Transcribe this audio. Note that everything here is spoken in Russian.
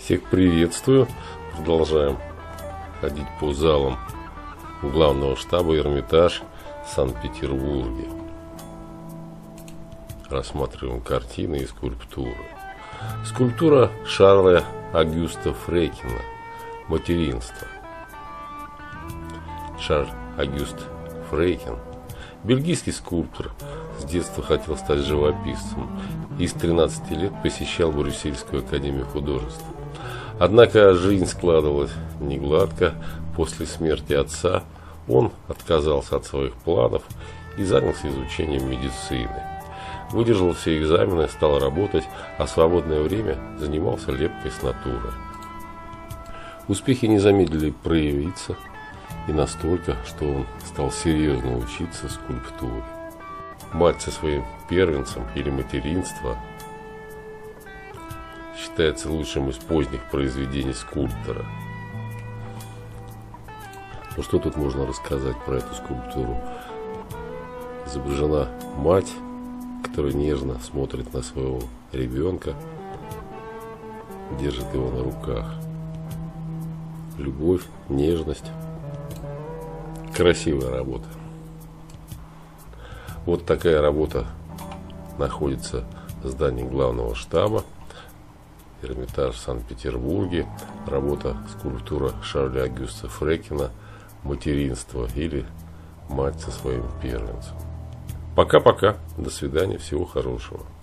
Всех приветствую. Продолжаем ходить по залам главного штаба Эрмитаж в Санкт-Петербурге. Рассматриваем картины и скульптуры. Скульптура Шарля Агюста Фрейкина «Материнство». Шарль Агюст Фрейкин, бельгийский скульптор, с детства хотел стать живописцем и с 13 лет посещал Брюссельскую академию художеств. Однако жизнь складывалась негладко. После смерти отца он отказался от своих планов и занялся изучением медицины. Выдержал все экзамены, стал работать, а свободное время занимался лепкой с натуры. Успехи не замедлили проявиться, и настолько, что он стал серьезно учиться скульптуре. «Мать со своим первенцем» или «Материнство» считается лучшим из поздних произведений скульптора. Ну что тут можно рассказать про эту скульптуру? Изображена мать, которая нежно смотрит на своего ребенка, держит его на руках. Любовь, нежность. Красивая работа. Вот такая работа находится в здании главного штаба Эрмитаж в Санкт-Петербурге. Работа скульптура Шарля Агюста Фрейкина «Материнство» или «Мать со своим первенцем». Пока-пока. До свидания. Всего хорошего.